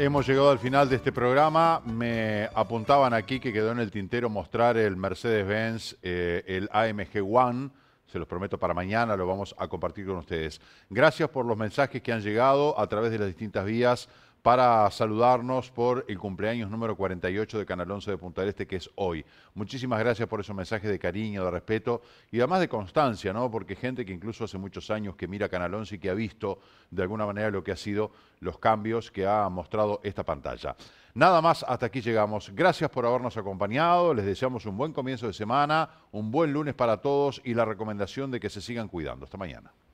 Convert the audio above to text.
Hemos llegado al final de este programa. Me apuntaban aquí que quedó en el tintero mostrar el Mercedes-Benz, el AMG One. Se los prometo para mañana, lo vamos a compartir con ustedes. Gracias por los mensajes que han llegado a través de las distintas vías para saludarnos por el cumpleaños número 48 de Canal 11 de Punta del Este, que es hoy. Muchísimas gracias por esos mensajes de cariño, de respeto y además de constancia, ¿no? Porque gente que incluso hace muchos años que mira Canal 11 y que ha visto de alguna manera lo que ha sido los cambios que ha mostrado esta pantalla. Nada más, hasta aquí llegamos. Gracias por habernos acompañado. Les deseamos un buen comienzo de semana, un buen lunes para todos y la recomendación de que se sigan cuidando. Hasta mañana.